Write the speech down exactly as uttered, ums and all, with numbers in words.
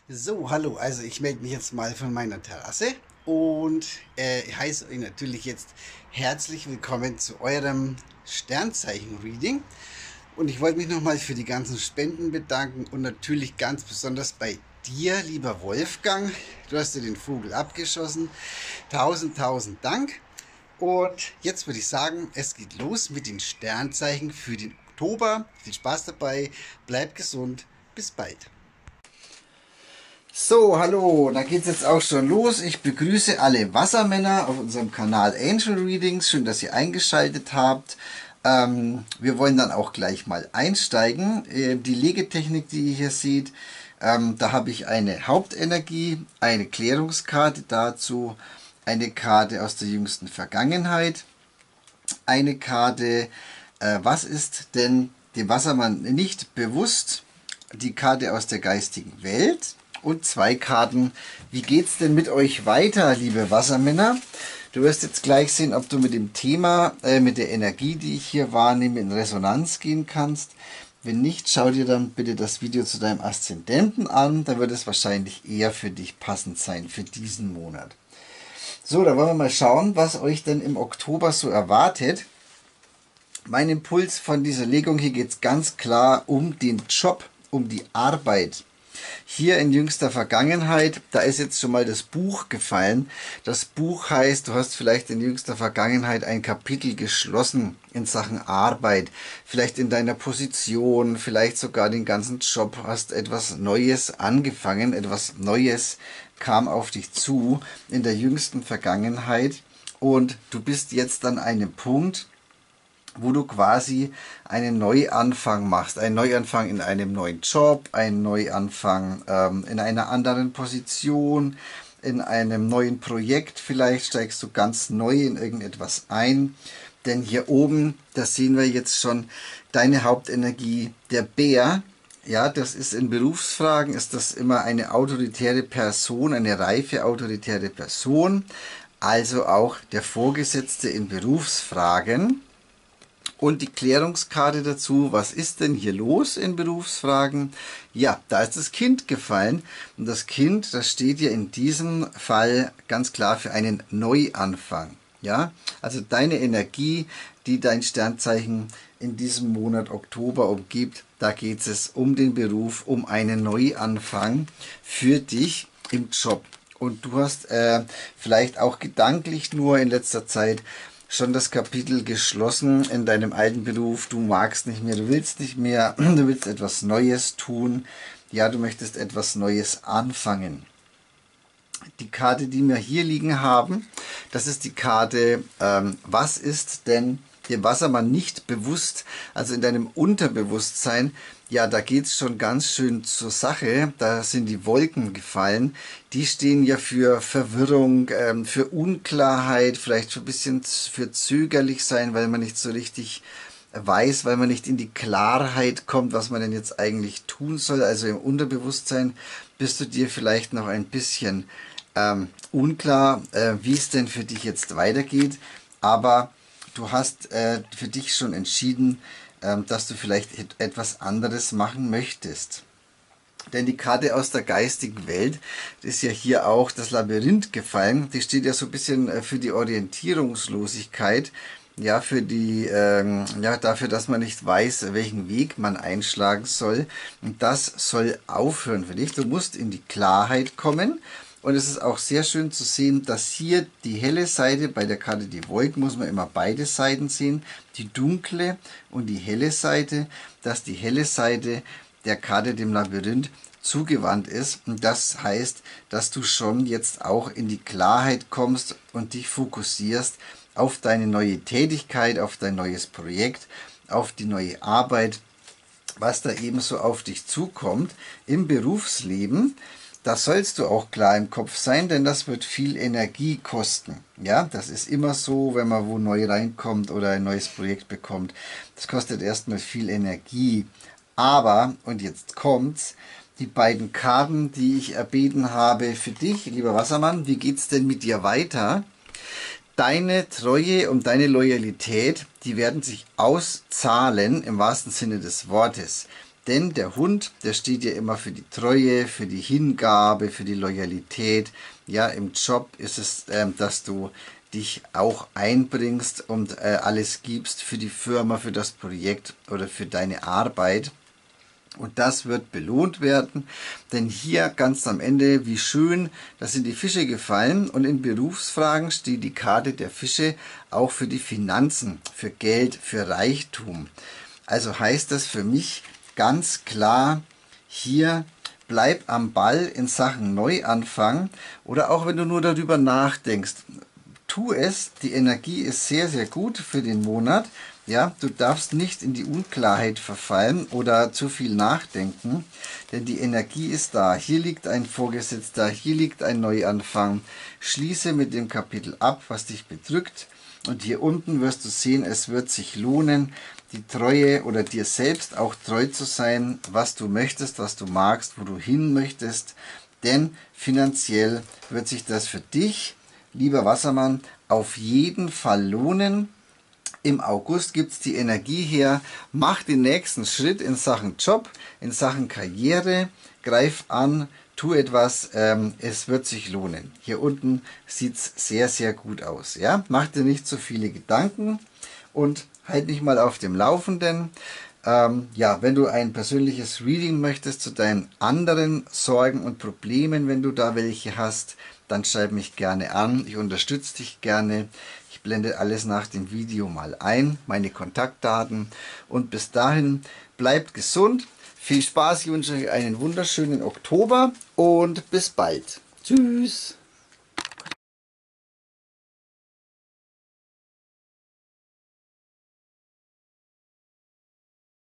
So, hallo, also ich melde mich jetzt mal von meiner Terrasse und äh, ich heiße euch natürlich jetzt herzlich willkommen zu eurem Sternzeichen-Reading. Und ich wollte mich nochmal für die ganzen Spenden bedanken und natürlich ganz besonders bei dir, lieber Wolfgang. Du hast dir den Vogel abgeschossen. Tausend, tausend Dank. Und jetzt würde ich sagen, es geht los mit den Sternzeichen für den Oktober. Viel Spaß dabei, bleibt gesund, bis bald. So, hallo, da geht's jetzt auch schon los. Ich begrüße alle Wassermänner auf unserem Kanal Angel Readings. Schön, dass ihr eingeschaltet habt. Ähm, wir wollen dann auch gleich mal einsteigen. Äh, die Legetechnik, die ihr hier seht, ähm, da habe ich eine Hauptenergie, eine Klärungskarte dazu, eine Karte aus der jüngsten Vergangenheit, eine Karte, äh, was ist denn dem Wassermann nicht bewusst, die Karte aus der geistigen Welt und zwei Karten, wie geht's denn mit euch weiter, liebe Wassermänner? Du wirst jetzt gleich sehen, ob du mit dem Thema, äh, mit der Energie, die ich hier wahrnehme, in Resonanz gehen kannst. Wenn nicht, schau dir dann bitte das Video zu deinem Aszendenten an, da wird es wahrscheinlich eher für dich passend sein, für diesen Monat. So, da wollen wir mal schauen, was euch denn im Oktober so erwartet. Mein Impuls von dieser Legung hier geht es ganz klar um den Job, um die Arbeit. Hier in jüngster Vergangenheit, da ist jetzt schon mal das Buch gefallen. Das Buch heißt, du hast vielleicht in jüngster Vergangenheit ein Kapitel geschlossen in Sachen Arbeit. Vielleicht in deiner Position, vielleicht sogar den ganzen Job, hast etwas Neues angefangen, etwas Neues kam auf dich zu in der jüngsten Vergangenheit. Und du bist jetzt an einem Punkt, wo du quasi einen Neuanfang machst. Einen Neuanfang in einem neuen Job, einen Neuanfang ähm, in einer anderen Position, in einem neuen Projekt. Vielleicht steigst du ganz neu in irgendetwas ein. Denn hier oben, das sehen wir jetzt schon, deine Hauptenergie, der Bär. Ja, das ist in Berufsfragen, ist das immer eine autoritäre Person, eine reife autoritäre Person. Also auch der Vorgesetzte in Berufsfragen. Und die Klärungskarte dazu, was ist denn hier los in Berufsfragen? Ja, da ist das Kind gefallen. Und das Kind, das steht ja in diesem Fall ganz klar für einen Neuanfang. Ja, also deine Energie, die dein Sternzeichen in diesem Monat Oktober umgibt, da geht es um den Beruf, um einen Neuanfang für dich im Job. Und du hast äh, vielleicht auch gedanklich nur in letzter Zeit schon das Kapitel geschlossen in deinem alten Beruf. Du magst nicht mehr, du willst nicht mehr, du willst etwas Neues tun. Ja, du möchtest etwas Neues anfangen. Die Karte, die wir hier liegen haben, das ist die Karte, ähm, was ist denn dem Wassermann nicht bewusst, also in deinem Unterbewusstsein. Ja, da geht es schon ganz schön zur Sache. Da sind die Wolken gefallen. Die stehen ja für Verwirrung, ähm, für Unklarheit, vielleicht für ein bisschen für zögerlich sein, weil man nicht so richtig weiß, weil man nicht in die Klarheit kommt, was man denn jetzt eigentlich tun soll. Also im Unterbewusstsein bist du dir vielleicht noch ein bisschen ähm, unklar, äh, wie es denn für dich jetzt weitergeht. Aber du hast äh, für dich schon entschieden, ähm, dass du vielleicht et etwas anderes machen möchtest. Denn die Karte aus der geistigen Welt ist ja hier auch das Labyrinth gefallen. Die steht ja so ein bisschen äh, für die Orientierungslosigkeit. Ja, für die, ähm, ja, dafür, dass man nicht weiß, welchen Weg man einschlagen soll. Und das soll aufhören für dich. Du musst in die Klarheit kommen. Und es ist auch sehr schön zu sehen, dass hier die helle Seite, bei der Karte die Wolken muss man immer beide Seiten sehen, die dunkle und die helle Seite, dass die helle Seite der Karte dem Labyrinth zugewandt ist. Und das heißt, dass du schon jetzt auch in die Klarheit kommst und dich fokussierst auf deine neue Tätigkeit, auf dein neues Projekt, auf die neue Arbeit, was da ebenso auf dich zukommt im Berufsleben. Das sollst du auch klar im Kopf sein, denn das wird viel Energie kosten. Ja, das ist immer so, wenn man wo neu reinkommt oder ein neues Projekt bekommt. Das kostet erstmal viel Energie. Aber, und jetzt kommt's, die beiden Karten, die ich erbeten habe für dich, lieber Wassermann, wie geht's denn mit dir weiter? Deine Treue und deine Loyalität, die werden sich auszahlen im wahrsten Sinne des Wortes. Denn der Hund, der steht ja immer für die Treue, für die Hingabe, für die Loyalität. Ja, im Job ist es, ähm, dass du dich auch einbringst und äh, alles gibst für die Firma, für das Projekt oder für deine Arbeit. Und das wird belohnt werden, denn hier ganz am Ende, wie schön, da sind die Fische gefallen und in Berufsfragen steht die Karte der Fische auch für die Finanzen, für Geld, für Reichtum. Also heißt das für mich ganz klar, hier bleib am Ball in Sachen Neuanfang oder auch wenn du nur darüber nachdenkst, tu es, die Energie ist sehr, sehr gut für den Monat. Ja, du darfst nicht in die Unklarheit verfallen oder zu viel nachdenken, denn die Energie ist da. Hier liegt ein Vorgesetzter, hier liegt ein Neuanfang. Schließe mit dem Kapitel ab, was dich bedrückt. Und hier unten wirst du sehen, es wird sich lohnen, die Treue oder dir selbst auch treu zu sein, was du möchtest, was du magst, wo du hin möchtest. Denn finanziell wird sich das für dich, lieber Wassermann, auf jeden Fall lohnen. Im August gibt es die Energie her, mach den nächsten Schritt in Sachen Job, in Sachen Karriere, greif an, tu etwas, ähm, es wird sich lohnen. Hier unten sieht es sehr, sehr gut aus. Ja? Mach dir nicht so viele Gedanken und halt dich mal auf dem Laufenden. Ähm, ja, wenn du ein persönliches Reading möchtest zu deinen anderen Sorgen und Problemen, wenn du da welche hast, dann schreib mich gerne an. Ich unterstütze dich gerne. Ich blende alles nach dem Video mal ein, meine Kontaktdaten. Und bis dahin, bleibt gesund. Viel Spaß, ich wünsche euch einen wunderschönen Oktober und bis bald. Tschüss.